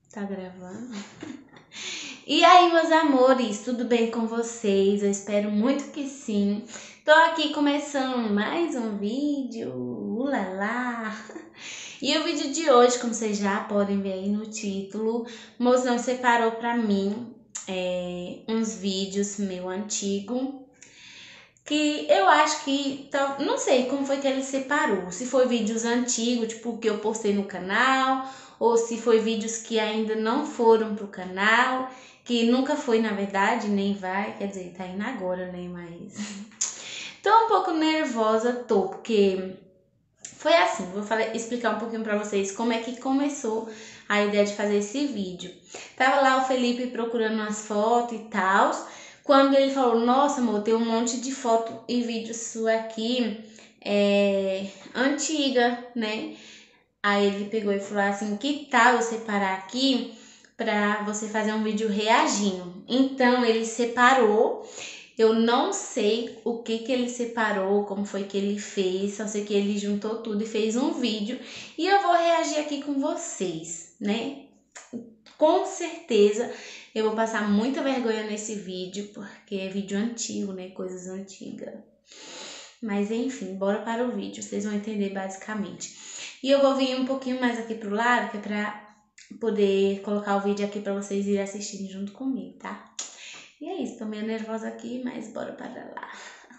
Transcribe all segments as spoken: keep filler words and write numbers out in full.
Tá gravando? E aí, meus amores, tudo bem com vocês? Eu espero muito que sim. Tô aqui começando mais um vídeo, ulalá. E o vídeo de hoje, como vocês já podem ver aí no título, o mozão separou pra mim é, uns vídeos meu antigo, que eu acho que, não sei como foi que ele separou, se foi vídeos antigos, tipo que eu postei no canal, ou se foi vídeos que ainda não foram pro canal, que nunca foi na verdade, nem vai, quer dizer, tá indo agora, né, mas... Tô um pouco nervosa, tô, porque foi assim, vou falar, explicar um pouquinho pra vocês como é que começou a ideia de fazer esse vídeo. Tava lá o Felipe procurando umas fotos e tal, quando ele falou, nossa amor, tem um monte de foto e vídeo sua aqui, é, antiga, né? Aí ele pegou e falou assim, que tal eu separar aqui pra você fazer um vídeo reagindo? Então ele separou. Eu não sei o que que ele separou, como foi que ele fez, só sei que ele juntou tudo e fez um vídeo e eu vou reagir aqui com vocês, né? Com certeza eu vou passar muita vergonha nesse vídeo, porque é vídeo antigo, né? Coisas antigas. Mas enfim, bora para o vídeo, vocês vão entender basicamente. E eu vou vir um pouquinho mais aqui pro lado, que é pra poder colocar o vídeo aqui pra vocês irem assistindo junto comigo, tá? E é isso, tô meio nervosa aqui, mas bora para lá.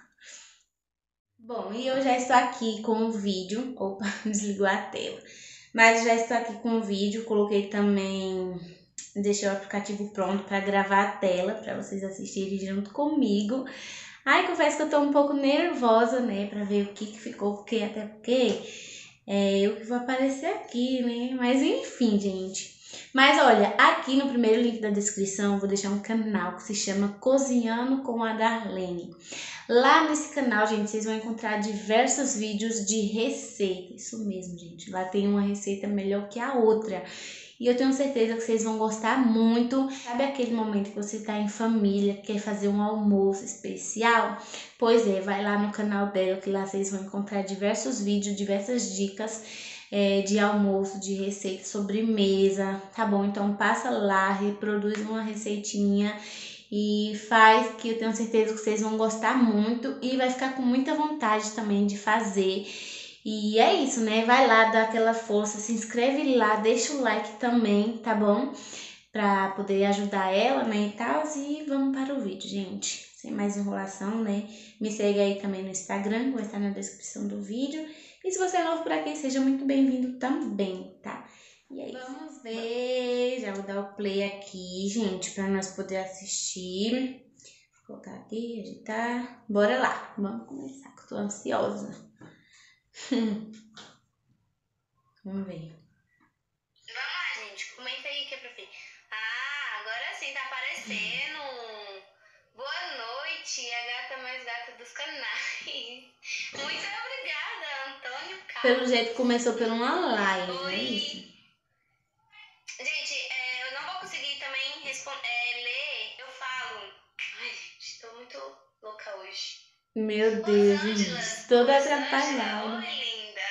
Bom, e eu já estou aqui com o vídeo. Opa, desligou a tela. Mas já estou aqui com o vídeo, coloquei também, deixei o aplicativo pronto para gravar a tela, para vocês assistirem junto comigo. Ai, confesso que eu tô um pouco nervosa, né, para ver o que que ficou, porque até porque é eu que vou aparecer aqui, né, mas enfim, gente. Mas olha, aqui no primeiro link da descrição eu vou deixar um canal que se chama Cozinhando com a Darlene. Lá nesse canal, gente, vocês vão encontrar diversos vídeos de receita. Isso mesmo, gente. Lá tem uma receita melhor que a outra. E eu tenho certeza que vocês vão gostar muito. Sabe aquele momento que você está em família, quer fazer um almoço especial? Pois é, vai lá no canal dela, que lá vocês vão encontrar diversos vídeos, diversas dicas é, de almoço, de receita, sobremesa, tá bom? Então passa lá, reproduz uma receitinha e faz, que eu tenho certeza que vocês vão gostar muito e vai ficar com muita vontade também de fazer. E é isso, né? Vai lá, dá aquela força, se inscreve lá, deixa o like também, tá bom? Pra poder ajudar ela, né, e tal. E vamos para o vídeo, gente. Sem mais enrolação, né? Me segue aí também no Instagram, vai estar na descrição do vídeo. E se você é novo por aqui, seja muito bem-vindo também, tá? E aí, vamos ver. Já vou dar o play aqui, gente, pra nós poder assistir. Vou colocar aqui, editar. Bora lá, vamos começar, que eu tô ansiosa. Vamos ver. Vamos lá, gente. Comenta aí que é pra ver. Ah, agora sim tá aparecendo. Boa noite, a gata mais gata dos canais. Muito obrigada, Antônio Carlos. Pelo jeito começou por uma live, Oi. não é isso? Gente, é, eu não vou conseguir também responder, é, ler. Eu falo. Ai, gente, tô muito louca hoje. Meu Deus, Rosângela, gente, toda Rosângela, atrapalhada. oi, linda.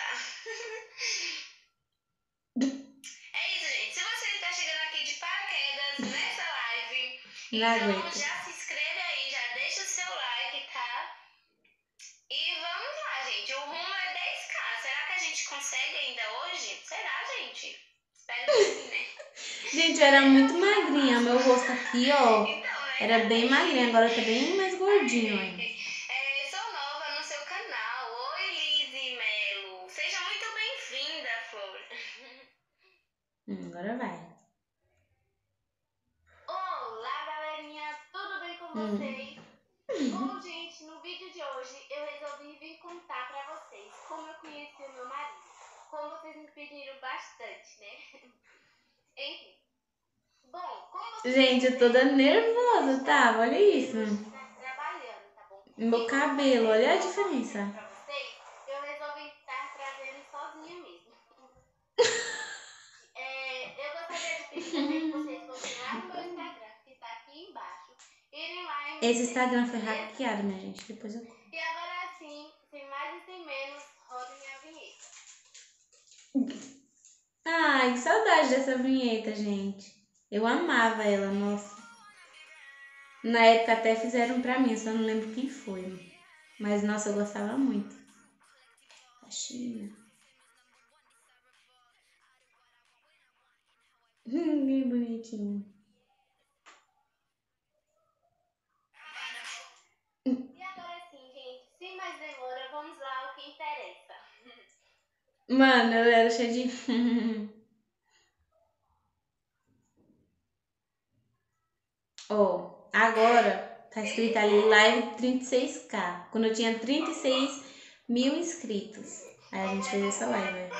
É isso, gente. Se você está chegando aqui de paraquedas nessa live, Não então aguento. já se inscreve aí, já deixa o seu like, tá? E vamos lá, gente. O rumo é dez k. Será que a gente consegue ainda hoje? Será, gente? Espero que sim, né? Gente, eu era muito magrinha. Meu rosto aqui, ó, Então, né? era bem magrinha. Agora tá bem mais gordinho, Ai, ó. gente. É, sou nova no seu canal. Oi, Lizzy Melo. Seja muito bem-vinda, Flor. Hum, agora vai. Olá, galerinha. Tudo bem com Hum. vocês? Bom, gente, no vídeo de hoje eu resolvi vir contar pra vocês como eu conheci o meu marido. Como vocês me pediram bastante, né? Enfim. Bom, como vocês Gente, eu tô toda nervosa, tá? Olha isso. tá trabalhando, tá bom? Meu cabelo, olha a diferença. Pra vocês, eu resolvi estar trazendo sozinha mesmo. É, eu gostaria de pedir também que vocês fossem lá no meu Instagram, que tá aqui embaixo. Irem lá e me Esse seguir, Instagram foi beleza? hackeado, minha gente. Depois eu... E agora sim, sem mais e sem menos, rodem a vinheta. Ai, que saudade saudade dessa vinheta, gente. Eu amava ela, nossa. Na época até fizeram pra mim, só não lembro quem foi. Mas, nossa, eu gostava muito. A China. Hum, bem bonitinho. E agora sim, gente, sem mais demora, vamos lá ao que interessa. Mano, eu era cheia de... Ó, agora tá escrito ali live trinta e seis k. Quando eu tinha trinta e seis mil inscritos. Aí a gente fez essa live.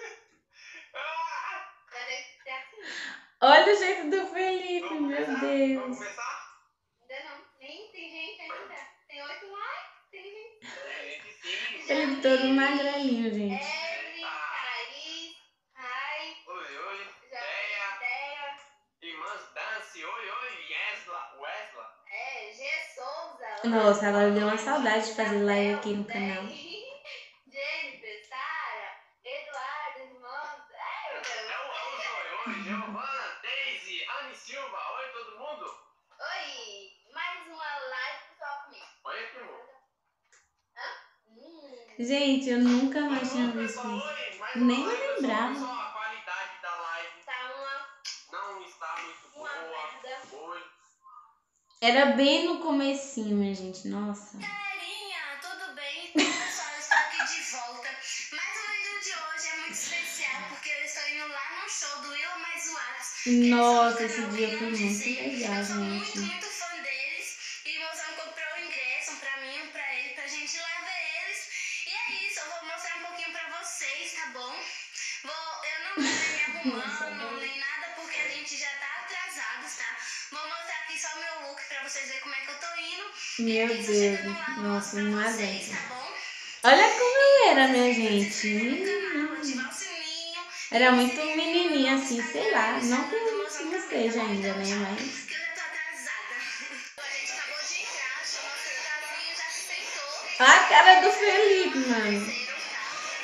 Olha o jeito do Felipe, meu Deus. Vamos começar? Ainda não. Nem tem gente ainda. Tem oito likes, tem gente. Tem gente sim. Felipe todo magrelinho, gente. Evelyn, Thaís, Rai. Oi, oi. Deia. Deia. Irmãs Dance. Oi, oi. Yesla. Wesla. É, G. Souza. Nossa, agora deu uma saudade de fazer live aqui no canal. Jennifer, Sara, Eduardo, irmãos. É, meu Deus. É o Oi, oi. Giovana, Daisy, Anne Silva. Oi, todo mundo. Oi. Mais uma live pessoal comigo. Oi, primo. Hã? Hum. Gente, eu nunca mais tinha visto isso. Oi, mais Nem uma live, pessoal. lembrava. Pessoal, a qualidade da live Tá uma, Não está muito uma boa. merda. Oi. Era bem no comecinho, minha gente. Nossa. Galerinha, tudo bem? Então, pessoal, eu estou aqui de volta. Mas o vídeo de hoje é muito especial porque eu estou indo lá no show do Eu Mais o Atos. Nossa, esse dia foi muito legal, Eu sou muito, gente. muito fã deles. E o mozão comprou o ingresso, um pra mim, um pra ele, pra gente ir lá ver eles. E é isso, eu vou mostrar um pouquinho pra vocês, tá bom? Vou, eu não vou me arrumando, nem nada, porque a gente já tá atrasados, tá? Vou mostrar aqui só o meu look pra vocês verem como é que eu tô indo. Meu E Deus, chegando lá, eu nossa, mostro não pra vocês, aguento. tá bom? Olha como eu era, minha Se gente. inscrever no canal, ativar o sininho. Era e muito seguir no menininha novo assim, sei Instagram, lá. no Não que Instagram do eu mozão não também, tá seja bom? ainda, Então, né? tchau, Mas... que eu já tô atrasada. A gente acabou de entrar, chamou o Casinho, já se sentou. Olha a cara do Felipe, mano. Apareceram, tá?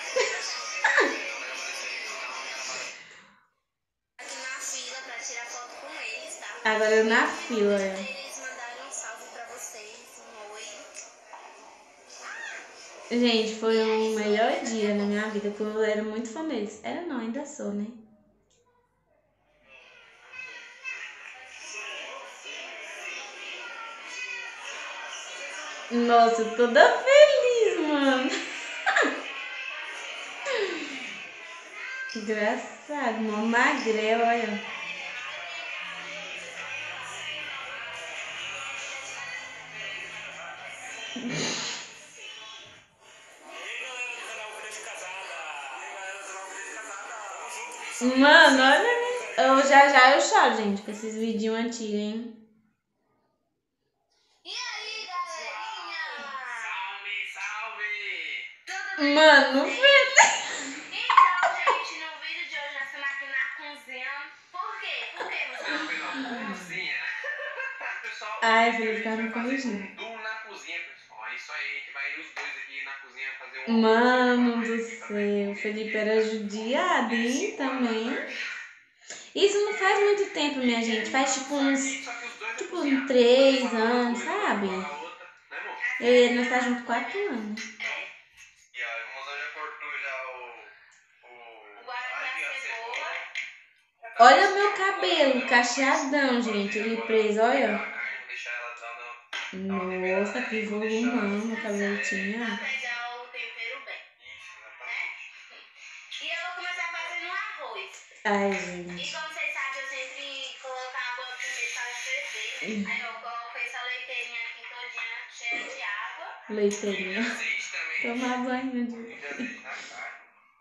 Aqui na fila pra tirar foto com eles, tá? Agora eu na E fila, muitos é. deles mandaram um salve pra vocês, um oi. Gente, foi o melhor dia na minha vida, porque eu era muito fã deles. Era não, ainda sou, né? Nossa, toda feliz, mano. Engraçado, uma magrela, olha. Mano, olha. Eu, já já eu choro, gente, com esses vídeos antigos, hein? E aí, galerinha? Salve, salve! Tudo bem? Mano, com vocês? Então, gente, no vídeo de hoje nós estamos aqui na cozinha. Por quê? Por quê, Não, você? cozinha. Pessoal, ai, hoje a Felipe, gente tá vai me fazer corrigindo. um duo na cozinha, pessoal. É isso aí, a gente vai os dois aqui na cozinha fazer um Mano almoço. do céu, o Felipe era judiado, hein, também. Isso não faz muito tempo, minha gente. Faz tipo uns, tipo uns três anos, sabe? Eu e ele, nós tá junto quatro anos. E ó, o mozão já cortou já o... o... O alho e a cebola. Olha o meu cabelo, cacheadão, gente. Ele preso, olha. Nossa, que volumão meu cabelo tinha. Pra pegar o tempero bem, né? E eu vou começar fazendo um arroz. Ai, E gente. como vocês sabem, eu sempre coloco a água primeiro para ferver, né? Aí eu coloco essa leiteirinha aqui todinha cheia de água. Leiteirinha. Azeite também. Tomar banho de... Muito azeite na carne.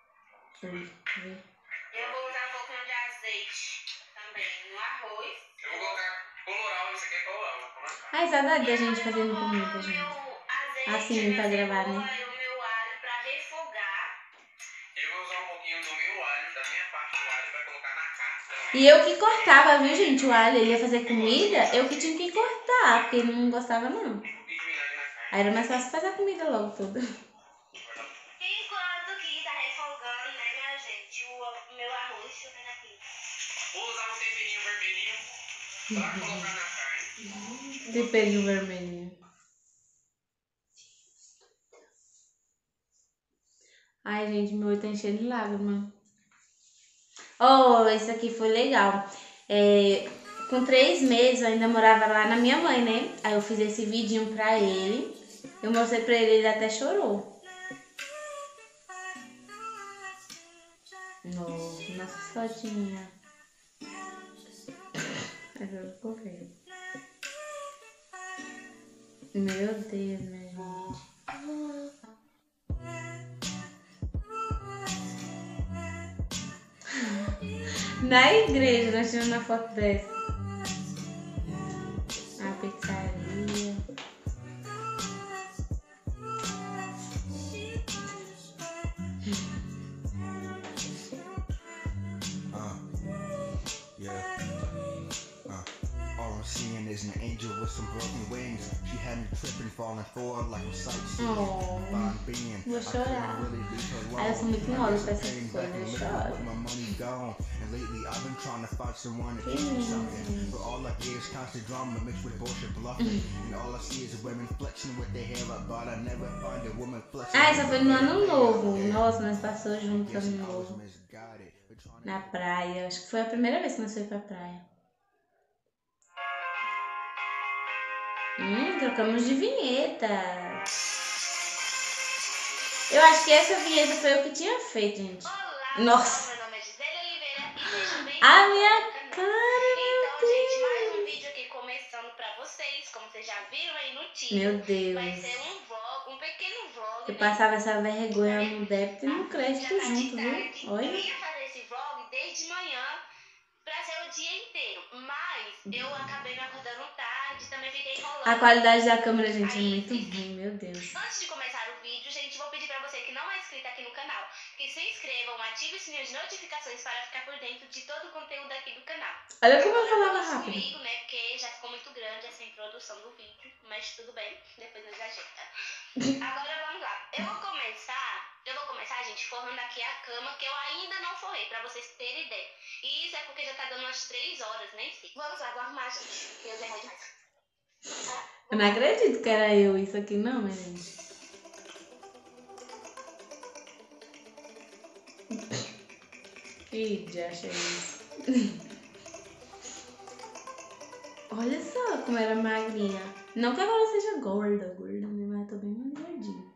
E eu vou usar um pouquinho de azeite também no arroz. Eu vou colocar colorau, isso aqui é colorau, vou colocar. Ai, saudade da E gente agora eu fazendo vou comida, pôr o gente. meu azeite, Assim, a minha pra gravar, cebola né? e o meu alho pra refogar. Eu vou usar um pouquinho do meu alho, da minha parte do alho, pra colocar na carne também. E eu que cortava, viu, gente? O alho, ele ia fazer comida, eu que tinha que cortar, porque ele não gostava, não. Um pouquinho de vinagre na carne. Aí era mais fácil fazer a comida logo toda. Enquanto que tá refogando, né, minha gente, o meu arroz, deixa eu ver aqui. vermelhinho pra colocar na carne. Temperinho vermelhinho. Ai, gente, meu olho tá enchendo de lágrimas. Oh, esse aqui foi legal. É, com três meses eu ainda morava lá na minha mãe, né? Aí eu fiz esse vidinho pra ele. Eu mostrei pra ele, ele até chorou. Oh, nossa fotinha. Agora eu vou ver. Meu Deus, minha gente. Na igreja, nós tiramos uma foto dessa. A pizzaria. Uh, yeah. Uh, all I'm seeing is an angel with some broken wings. She had me tripping, falling forward like I'm sightseeing. Oh, Fine being. vou I chorar. couldn't really leave her Aí eu sou alone. muito I mole guess pra I essas came back coisas, eu and lived choro. with my money gone. And lately I've been trying to find someone to Que teach me lindo, something. gente. But all I hear is constant drama mixed with bullshit bluffing. And all I see is women flexing with their hair up, but I never find a woman flexing. Ah, essa foi no ano novo. Nossa, nós passamos juntos Guess ano I was novo. misguided. But trying to Na praia. Acho que foi a primeira vez que nós fomos pra praia. Hum, trocamos de vinheta. Eu acho que essa vinheta foi eu que tinha feito, gente. Olá, Nossa. meu nome é Gisele Oliveira e sejam bem-vindos A ao minha meu canal. cara, meu Então, gente, mais um Deus. vídeo aqui começando pra vocês, como vocês já viram aí no Meu título. Vai Deus. ser um vlog, um pequeno vlog, Eu né? passava essa vergonha no débito e no Já crédito tá de junto, tarde. viu? Eu Olha. ia fazer esse vlog desde manhã pra ser o dia inteiro, mas eu acabei me acordando tarde, também fiquei enrolando. A qualidade da câmera, gente, é Aí, muito ruim, meu Deus. Antes de começar o vídeo, gente, vou pedir pra você que não é inscrito aqui no canal, que se inscrevam, ative o sininho de notificações para ficar por dentro de todo o conteúdo aqui do canal. Olha como eu Agora falava vamos rápido. comigo, né, porque já ficou muito grande essa introdução do vídeo, mas tudo bem, depois nós ajeita. Agora vamos lá. Eu vou começar, eu vou começar, gente, forrando aqui a cama, que eu ainda não forrei, pra vocês terem ideia. E isso é porque já tá dando umas três horas, nem sei. Vamos lá, vou arrumar, gente, que eu já errei demais. Eu não acredito que era eu isso aqui, não, minha gente. Que diacho é isso? Olha só como era magrinha. Não que agora seja gorda, gorda, mas eu tô bem mais gordinha.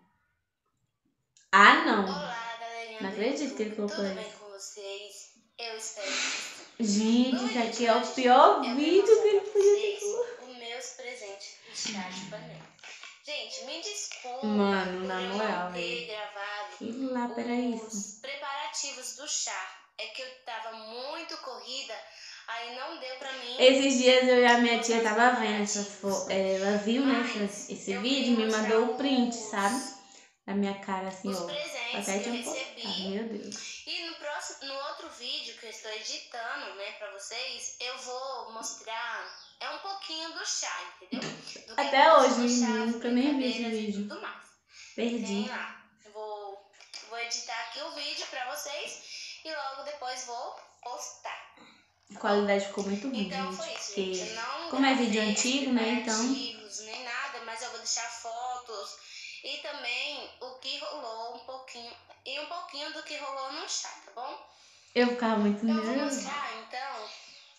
Ah, não. Olá, galerinha. Não do acredito que ele YouTube. colocou Tudo bem isso. com vocês? Eu espero que Gente, No isso aqui vídeo é de o hoje, pior eu vim vídeo mostrar que ele pra podia ter vocês colocado. os meus presentes de chá de panela. Gente, me desculpa Mano, por na eu moral, não ter velho. gravado Que lá, peraí isso. os preparativos do chá. É que eu tava muito corrida, aí não deu pra mim. Esses dias eu e a minha tia mostrar os tava vendo preparativos. essas fotos. Ela viu, né, Mas esse, esse eu vídeo e vim me mostrar mandou o print, os- sabe? Da minha cara assim, Os ó. presentes Até que eu tinha postado, recebi. meu Deus. E no, próximo, no outro vídeo que eu estou editando, né, pra vocês, eu vou mostrar é um pouquinho do chá, entendeu? Do que Até aconteceu hoje, no chá, menino, as nunca nem vi esse brincadeiras e vídeo. tudo mais. Perdi. Tem lá. Eu vou, vou editar aqui o vídeo pra vocês e logo depois vou postar. A qualidade ficou muito ruim, Então gente. foi isso, Porque gente. Eu não como é gravei vídeo antigo, né, então... preparativos, nem nada, mas eu vou deixar fotos e também o que rolou um pouquinho, e um pouquinho do que rolou no chá, tá bom? Eu ficava muito Eu vou nervosa. mostrar, então,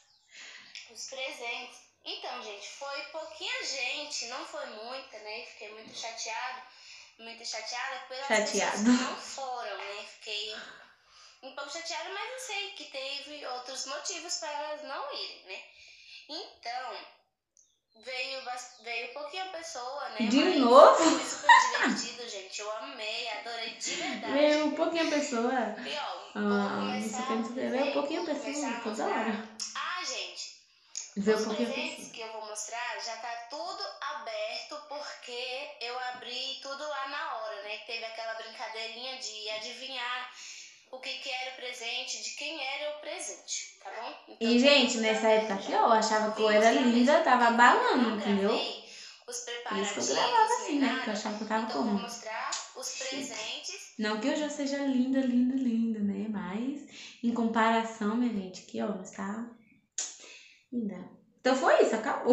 os presentes. Então, gente, foi pouquinha gente, não foi muita, né? Fiquei muito chateado, muito chateada pelas Chateado. pessoas que não foram, né? Fiquei um pouco chateada, mas eu sei que teve outros motivos para elas não irem, né? Então, veio, bas- veio pouquinha pessoa, né? De mas novo? Foi super divertido, gente. Eu amei, adorei de verdade. Veio um pouquinho a pessoa. E ó, Ah, vou isso começar, quer dizer, veio um pouquinho a vou começar pessoa a toda mostrar. hora. Ah, gente, Veio um os pouquinho a presentes pessoa. que eu vou mostrar já tá tudo aberto porque eu abri tudo lá na hora, né? Teve aquela brincadeirinha de adivinhar o que, que era o presente, de quem era o presente, tá bom? Então, E, tá gente, tudo nessa aberto época já. aqui, ó, eu achava que eu Vim era mostrar linda, mesmo, tava porque eu abalando, não entendeu? gravei os Por isso preparativos, que eu gravava nem assim, né? Porque eu nada. achava que eu tava Então, eu vou como? mostrar os presentes. Não que eu já seja linda, linda, linda, né? Mas, em comparação, minha gente, aqui, ó, está Então foi isso, acabou.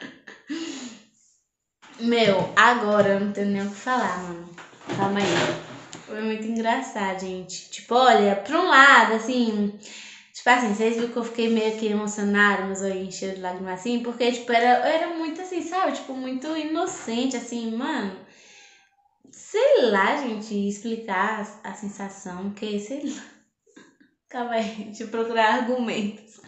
Meu, agora eu não tenho nem o que falar, mano. Calma aí. Foi muito engraçado, gente. Tipo, olha, pra um lado, assim... Tipo assim, vocês viram que eu fiquei meio que emocionada, mas eu encheu de lágrimas assim, porque, tipo, era, era muito assim, sabe? Tipo, muito inocente, assim, mano. Sei lá, gente, explicar a, a sensação, que sei lá. Calma aí, deixa eu procurar argumentos.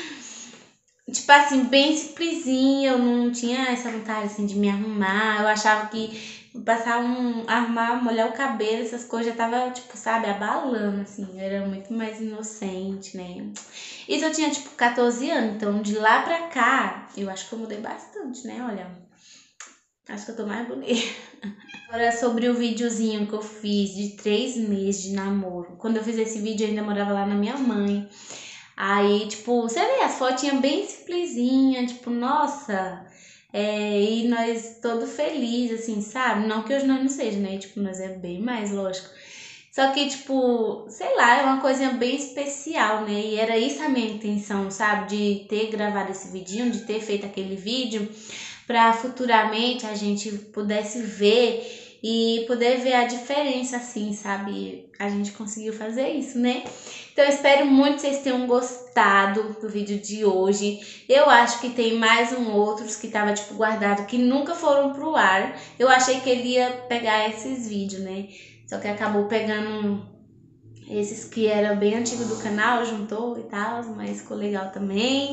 Tipo assim, bem simplesinho, eu não tinha essa vontade assim de me arrumar. Eu achava que passar um, arrumar, molhar o cabelo, essas coisas já tava, tipo, sabe, abalando, assim. Eu era muito mais inocente, né? Isso eu tinha, tipo, catorze anos, então de lá pra cá, eu acho que eu mudei bastante, né? Olha, acho que eu tô mais bonita. Agora sobre o videozinho que eu fiz de três meses de namoro. Quando eu fiz esse vídeo, eu ainda morava lá na minha mãe. Aí, tipo, você vê as fotinhas bem simplesinhas, tipo, nossa, é, e nós todo felizes, assim, sabe? Não que hoje nós não seja, né? Tipo, nós é bem mais, lógico. Só que, tipo, sei lá, é uma coisinha bem especial, né? E era isso a minha intenção, sabe? De ter gravado esse vidinho, de ter feito aquele vídeo, pra futuramente a gente pudesse ver e poder ver a diferença, assim, sabe? A gente conseguiu fazer isso, né? Então eu espero muito que vocês tenham gostado do vídeo de hoje. Eu acho que tem mais um outros que tava tipo guardado que nunca foram pro ar. Eu achei que ele ia pegar esses vídeos, né? Só que acabou pegando esses que eram bem antigos do canal, juntou e tal, mas ficou legal também.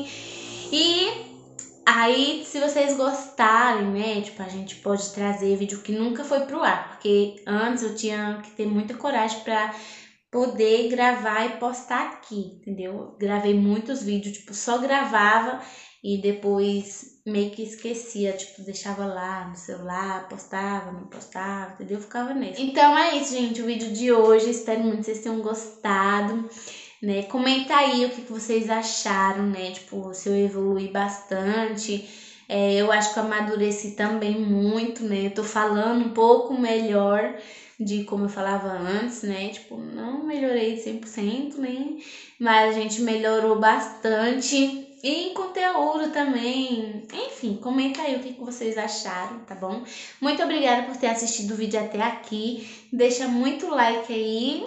E aí, se vocês gostarem, né, tipo, a gente pode trazer vídeo que nunca foi pro ar, porque antes eu tinha que ter muita coragem pra poder gravar e postar aqui, entendeu? Gravei muitos vídeos, tipo, só gravava e depois meio que esquecia, tipo, deixava lá no celular, postava, não postava, entendeu? Ficava nessa. Então é isso, gente, o vídeo de hoje, espero muito que vocês tenham gostado, né? Comenta aí o que vocês acharam, né? Tipo, se eu evolui bastante. É, eu acho que eu amadureci também muito, né? Eu tô falando um pouco melhor de como eu falava antes, né? Tipo, não melhorei cem por cento, né? Mas a gente melhorou bastante. E em conteúdo também. Enfim, comenta aí o que vocês acharam, tá bom? Muito obrigada por ter assistido o vídeo até aqui. Deixa muito like aí.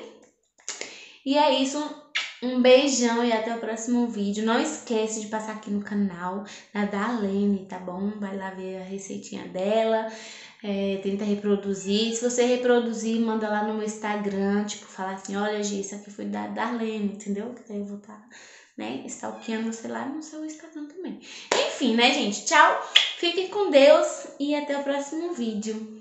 E é isso. Um beijão e até o próximo vídeo. Não esquece de passar aqui no canal da Darlene, tá bom? Vai lá ver a receitinha dela. É, tenta reproduzir. Se você reproduzir, manda lá no meu Instagram, tipo, falar assim, olha, Gi, isso aqui foi da Darlene, entendeu? Que daí eu vou estar, tá, né, stalkeando você lá no seu Instagram também. Enfim, né, gente? Tchau, fiquem com Deus e até o próximo vídeo.